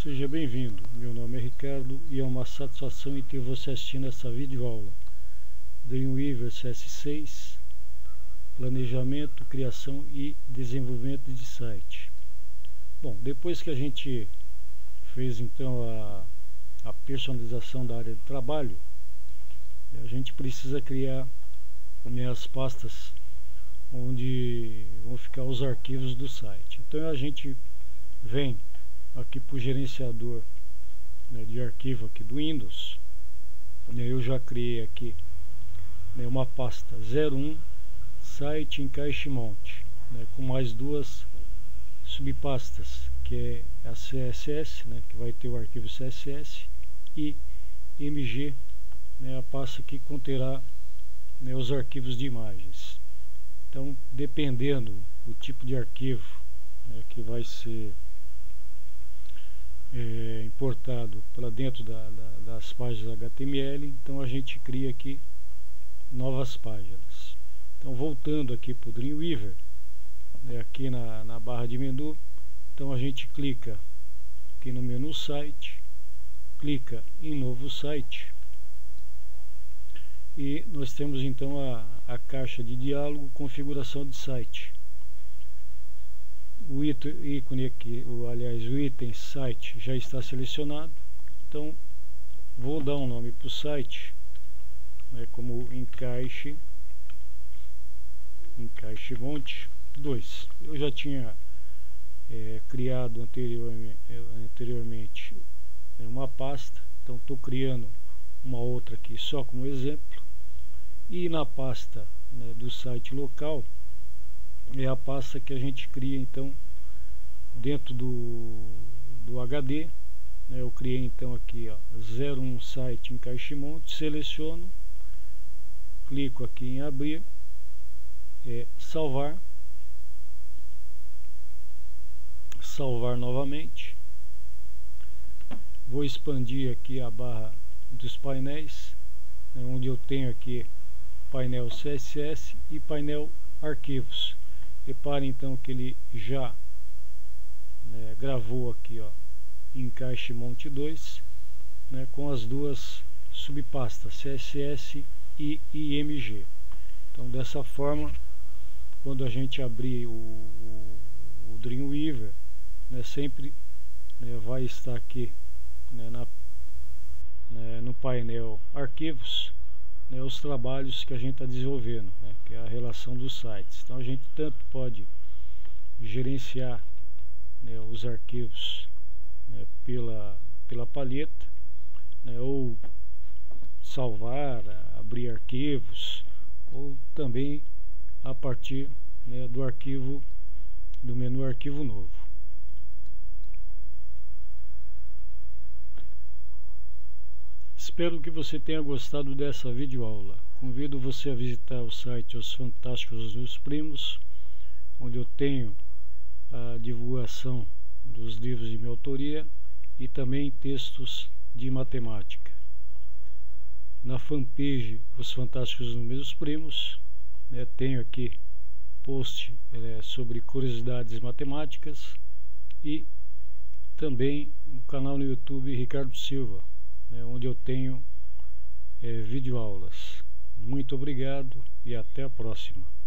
Seja bem-vindo, meu nome é Ricardo e é uma satisfação em ter você assistindo essa videoaula Dreamweaver CS6, Planejamento, Criação e Desenvolvimento de Site. Bom, depois que a gente fez então a personalização da área de trabalho, a gente precisa criar as pastas onde vão ficar os arquivos do site. Então a gente vem aqui para o gerenciador de arquivo aqui do Windows. Eu já criei aqui uma pasta 01 site encaixe monte, com mais duas subpastas, que é a CSS, que vai ter o arquivo CSS, e MG, a pasta que conterá os arquivos de imagens. Então, dependendo do tipo de arquivo que vai ser importado para dentro das páginas HTML, então a gente cria aqui novas páginas. Então, voltando aqui para o Dreamweaver, aqui na barra de menu, então a gente clica aqui no menu site, clica em novo site, e nós temos então a caixa de diálogo configuração de site. O ícone aqui, o item site já está selecionado. Então vou dar um nome para o site, como encaixe monte 2. Eu já tinha criado anteriormente uma pasta, então estou criando uma outra aqui só como exemplo. E na pasta do site local é a pasta que a gente cria então dentro do HD. Eu criei então aqui 01 site encaixe monte, seleciono, clico aqui em abrir, salvar novamente. Vou expandir aqui a barra dos painéis, onde eu tenho aqui painel CSS e painel arquivos. Repare então que ele já gravou aqui encaixe monte 2, com as duas subpastas CSS e IMG. Então dessa forma, quando a gente abrir o Dreamweaver, sempre vai estar aqui no painel arquivos os trabalhos que a gente está desenvolvendo, que é a relação dos sites. Então a gente tanto pode gerenciar os arquivos pela palheta, ou salvar, abrir arquivos, ou também a partir do menu arquivo novo. Espero que você tenha gostado dessa videoaula. Convido você a visitar o site Os Fantásticos dos Primos, onde eu tenho a divulgação dos livros de minha autoria e também textos de matemática. Na fanpage Os Fantásticos dos Meus Primos, tenho aqui post sobre curiosidades matemáticas, e também no canal no YouTube Ricardo Silva, onde eu tenho videoaulas. Muito obrigado e até a próxima.